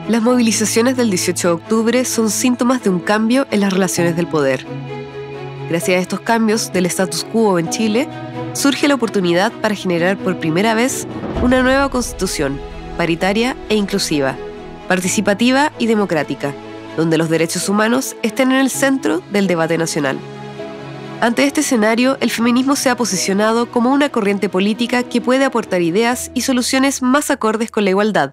Las movilizaciones del 18 de octubre son síntomas de un cambio en las relaciones del poder. Gracias a estos cambios del status quo en Chile, surge la oportunidad para generar por primera vez una nueva constitución, paritaria e inclusiva, participativa y democrática, donde los derechos humanos estén en el centro del debate nacional. Ante este escenario, el feminismo se ha posicionado como una corriente política que puede aportar ideas y soluciones más acordes con la igualdad,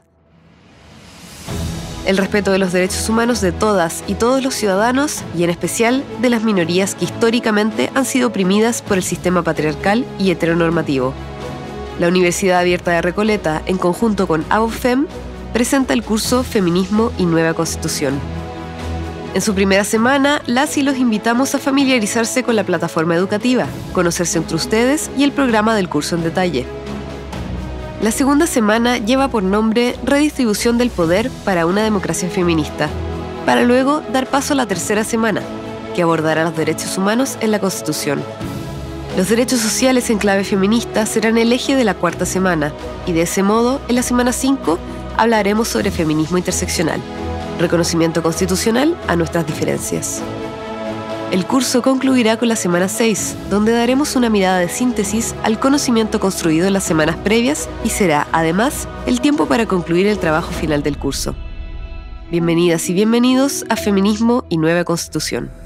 el respeto de los derechos humanos de todas y todos los ciudadanos y en especial de las minorías que históricamente han sido oprimidas por el sistema patriarcal y heteronormativo. La Universidad Abierta de Recoleta, en conjunto con ABOFEM, presenta el curso Feminismo y Nueva Constitución. En su primera semana, las y los invitamos a familiarizarse con la plataforma educativa, conocerse entre ustedes y el programa del curso en detalle. La segunda semana lleva por nombre Redistribución del Poder para una democracia feminista, para luego dar paso a la tercera semana, que abordará los derechos humanos en la Constitución. Los derechos sociales en clave feminista serán el eje de la cuarta semana, y de ese modo, en la semana 5, hablaremos sobre feminismo interseccional, reconocimiento constitucional a nuestras diferencias. El curso concluirá con la semana 6, donde daremos una mirada de síntesis al conocimiento construido en las semanas previas y será, además, el tiempo para concluir el trabajo final del curso. Bienvenidas y bienvenidos a Feminismo y Nueva Constitución.